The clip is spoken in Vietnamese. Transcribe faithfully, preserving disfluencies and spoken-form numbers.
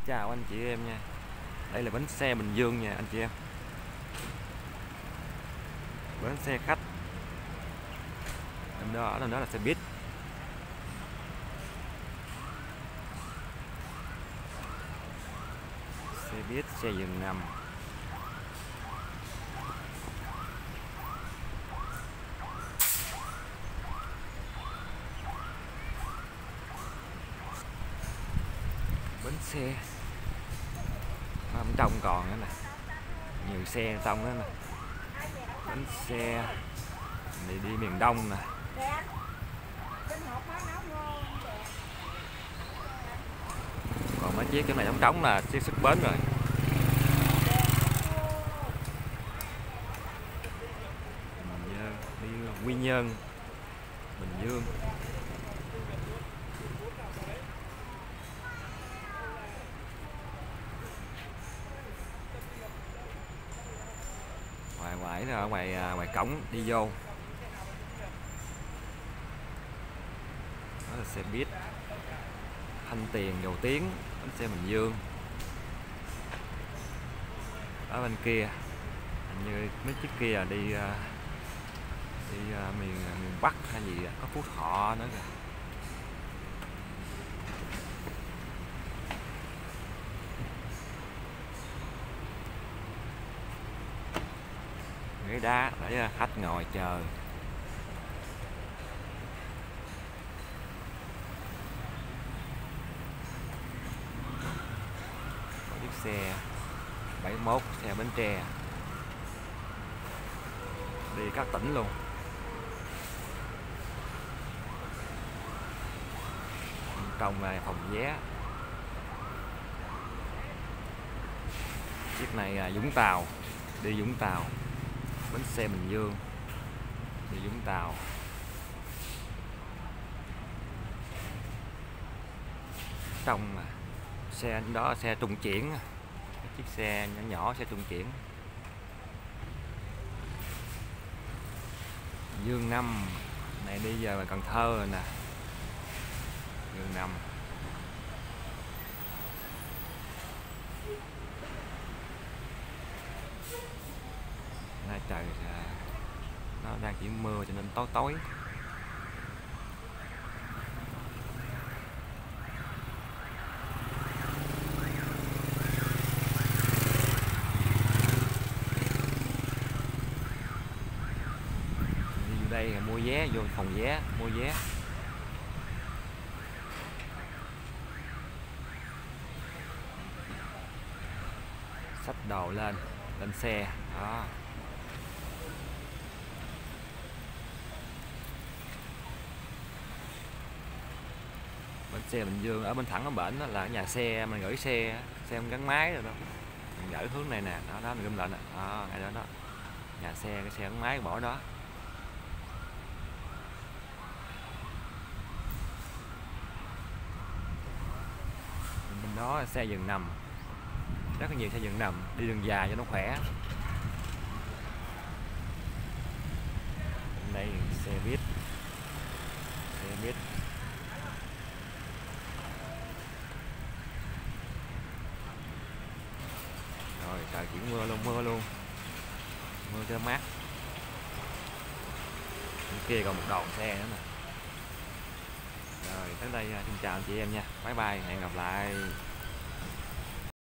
Chào anh chị em nha. Đây là bến xe Bình Dương nha anh chị em. Bến xe khách. Bên đó, ở đó là xe buýt. Xe buýt, xe giường nằm. Bến xe. Ở bên trong còn nữa nè. Nhiều xe trong đó nè. Bến xe đi đi miền Đông nè. Còn mấy chiếc cái này trống trống là chiếc xuất bến rồi. Bình Dương, đi Quy Nhơn, Bình Dương. Ngoài ngoài ở ngoài ngoài cổng đi vô. Đó là xe buýt Thanh Tiền, Dầu Tiếng, bến xe Bình Dương. Ở bên kia hình như mấy chiếc kia là đi đi miền miền Bắc hay gì đó, có Phú Thọ nữa kìa. Ghế đá để khách ngồi chờ. Có chiếc xe bảy mốt, xe Bến Tre đi các tỉnh luôn. Trong là phòng vé. Chiếc này là Vũng Tàu, đi Vũng Tàu, bến xe Bình Dương đi Vũng Tàu. Trong là xe đó, xe trung chuyển, chiếc xe nhỏ nhỏ, xe trung chuyển. Dương năm này đi giờ mà Cần Thơ rồi nè. Dương năm. Nay trời nó đang chỉ mưa cho nên tối tối. Đây là mua vé, vô phòng vé mua vé. Xách đồ lên lên xe đó. Bến xe Bình Dương ở bên thẳng ở bển đó là nhà xe mình gửi xe, xe không gắn máy rồi đâu. Mình gửi hướng này nè, đó đó mình gom lại nè. Đó, ngay đó đó. Nhà xe cái xe gắn máy bỏ đó. Bên đó xe giường nằm. Rất là nhiều xe giường nằm, đi đường dài cho nó khỏe. Bên đây xe buýt. Xe buýt. Rồi trời chuyển mưa luôn, mưa luôn. Mưa cho mát. Bên kia còn một đoàn xe nữa nè. Rồi tới đây xin chào anh chị em nha. Bye bye, hẹn gặp lại.